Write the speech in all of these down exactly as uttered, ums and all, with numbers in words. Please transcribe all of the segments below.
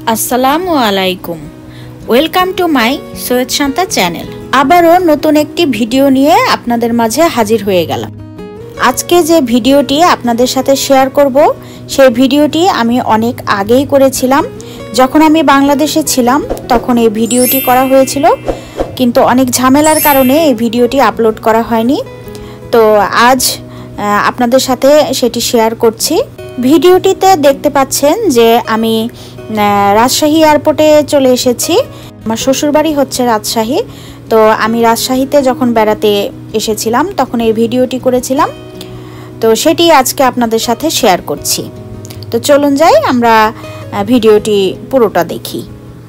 আসসালামু আলাইকুম। Welcome to my Syed Shanta channel. আবারও নতুন একটি ভিডিও নিয়ে আপনাদের মাঝে হাজির হয়ে গেলাম। আজকে যে ভিডিওটি আপনাদের সাথে শেয়ার করব, সেই ভিডিওটি আমি অনেক আগেই করেছিলাম। যখন আমি বাংলাদেশে ছিলাম তখন এই ভিডিওটি করা হয়েছিল, কিন্তু অনেক ঝামেলার কারণে এই ভিডিওটি আপলোড করা হয়নি। তো আজ আপনাদের সাথে সেটি শেয়ার করছি। ভিডিওটিতে দেখতে পাচ্ছেন যে আমি রাজশাহী এয়ারপোর্টে চলে এসেছি। আমার শ্বশুরবাড়ি হচ্ছে রাজশাহী। তো আমি রাজশাহীতে যখন বেড়াতে এসেছিলাম তখন এই ভিডিওটি করেছিলাম, তো সেটি আজকে আপনাদের সাথে শেয়ার করছি। তো চলুন যাই, আমরা ভিডিওটি পুরোটা দেখি।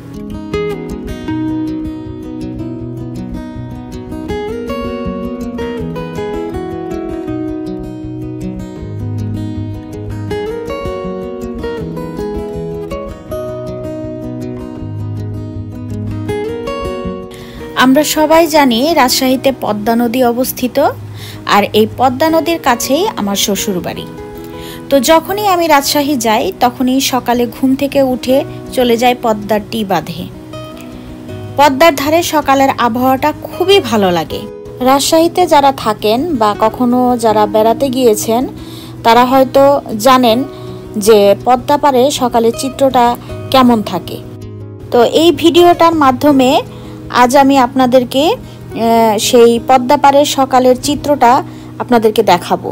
আমরা সবাই জানি রাজশাহীতে পদ্মা নদী অবস্থিত, আর এই পদ্মা নদীর কাছেই আমার শ্বশুর বাড়ি। তো যখনই আমি রাজশাহী যাই তখনই সকালে ঘুম থেকে উঠে চলে যাই পদ্মার টি বাঁধে। পদ্মার ধারে সকালের আবহাওয়াটা খুবই ভালো লাগে। রাজশাহীতে যারা থাকেন বা কখনো যারা বেড়াতে গিয়েছেন তারা হয়তো জানেন যে পদ্মা পাড়ে সকালের চিত্রটা কেমন থাকে। তো এই ভিডিওটার মাধ্যমে আজ আমি আপনাদেরকে সেই পদ্মা পাড়ের সকালের চিত্রটা আপনাদেরকে দেখাবো।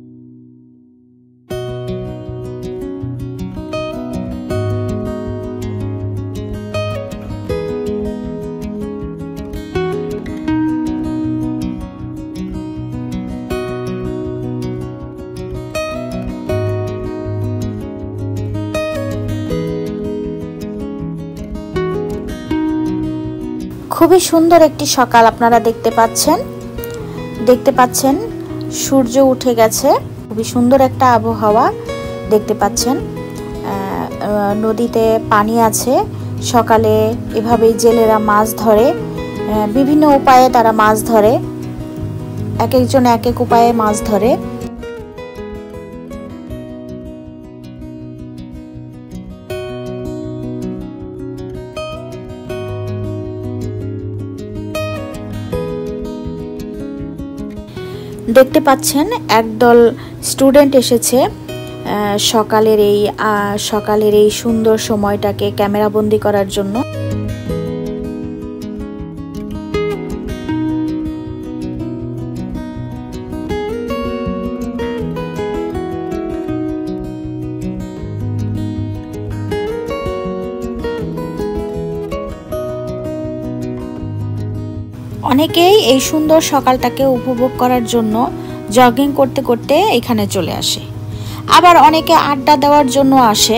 খুবই সুন্দর একটি সকাল আপনারা দেখতে পাচ্ছেন দেখতে পাচ্ছেন সূর্য উঠে গেছে। খুবই সুন্দর একটা আবহাওয়া দেখতে পাচ্ছেন। নদীতে পানি আছে। সকালে এভাবেই জেলেরা মাছ ধরে, বিভিন্ন উপায়ে তারা মাছ ধরে, এক একজন এক এক উপায়ে মাছ ধরে। দেখতে পাচ্ছেন একদল স্টুডেন্ট এসেছে সকালের এই সকালের এই সুন্দর সময়টাকে ক্যামেরাবন্দি করার জন্য। অনেকেই এই সুন্দর সকালটাকে উপভোগ করার জন্য জগিং করতে করতে এখানে চলে আসে, আবার অনেকে আড্ডা দেওয়ার জন্য আসে।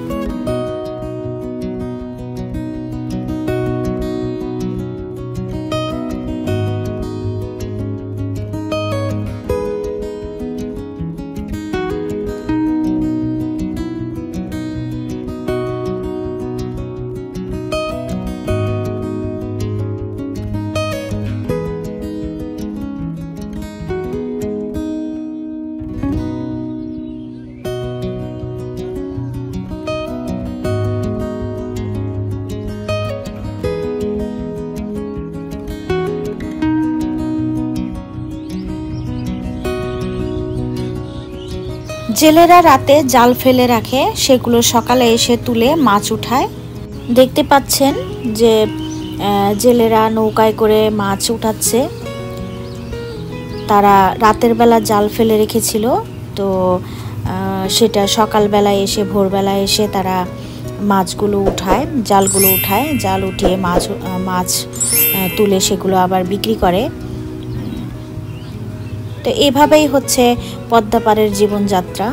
জেলেরা রাতে জাল ফেলে রাখে, সেগুলো সকালে এসে তুলে মাছ উঠায়। দেখতে পাচ্ছেন যে জেলেরা নৌকায় করে মাছ উঠাচ্ছে। তারা রাতের বেলা জাল ফেলে রেখেছিল, তো সেটা সকালবেলায় এসে ভোরবেলায় এসে তারা মাছগুলো উঠায়, জালগুলো উঠায়, জাল উঠিয়ে মাছ মাছ তুলে সেগুলো আবার বিক্রি করে। তো এভাবেই হচ্ছে পদ্মা পাড়ের জীবনযাত্রা।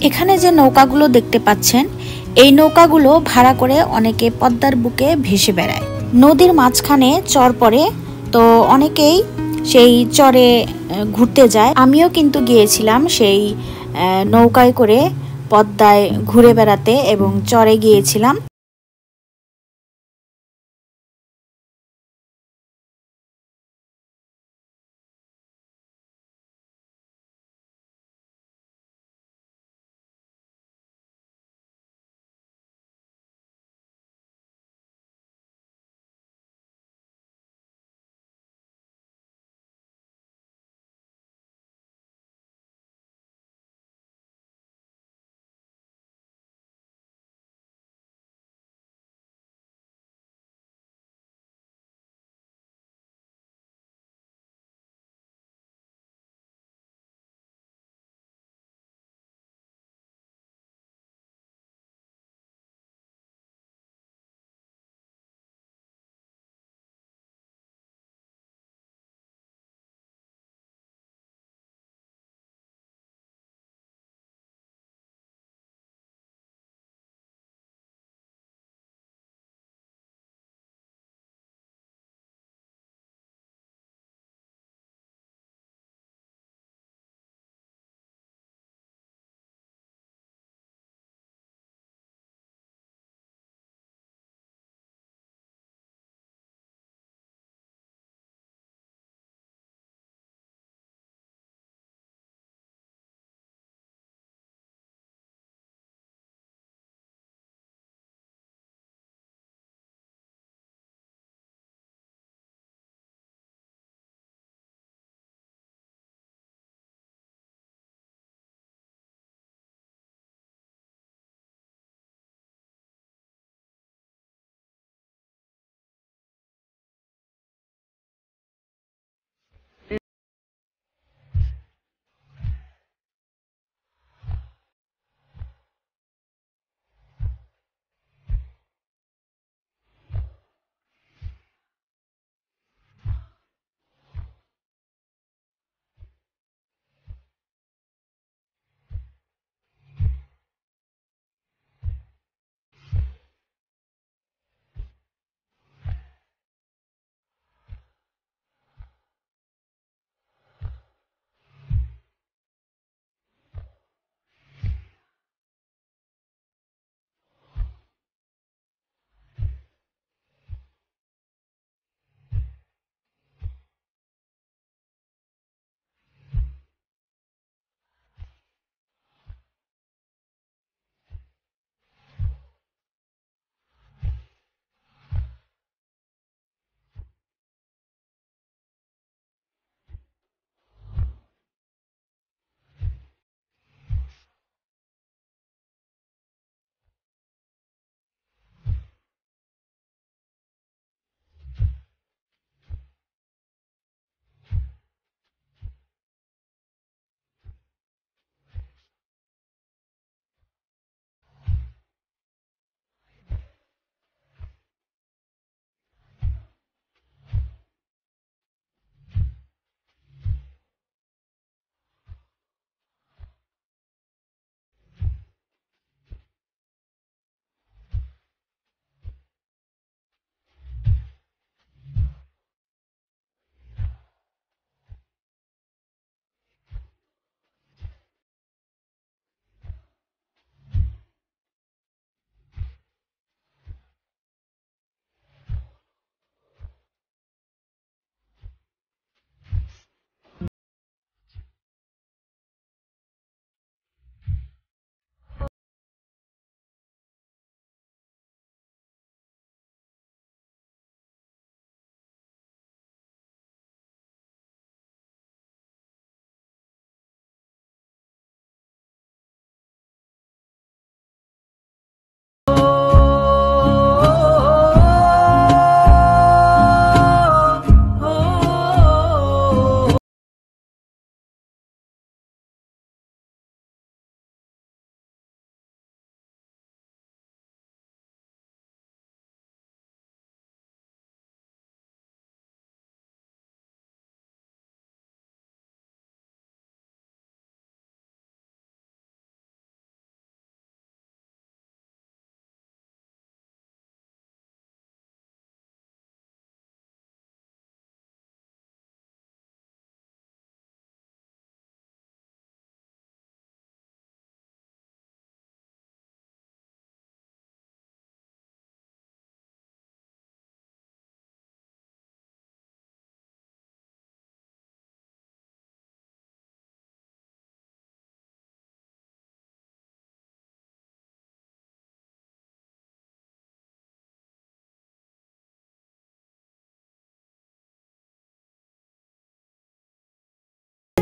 এখানে যে নৌকাগুলো দেখতে পাচ্ছেন, এই নৌকাগুলো ভাড়া করে অনেকে পদ্মার বুকে ভেসে বেড়ায়। নদীর মাঝখানে চর পড়ে, তো অনেকেই সেই চরে ঘুরতে যায়। আমিও কিন্তু গিয়েছিলাম সেই নৌকায় করে পদ্মায় ঘুরে বেড়াতে এবং চরে গিয়েছিলাম।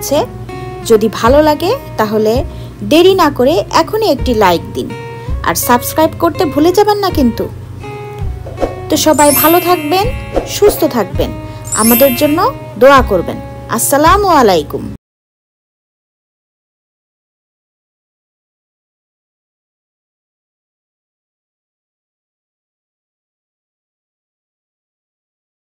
গেছে। যদি ভালো লাগে তাহলে দেরি না করে এখনই একটি লাইক দিন, আর সাবস্ক্রাইব করতে ভুলে যাবেন না কিন্তু। তো সবাই ভালো থাকবেন, সুস্থ থাকবেন, আমাদের জন্য দোয়া করবেন। আসসালামু আলাইকুম।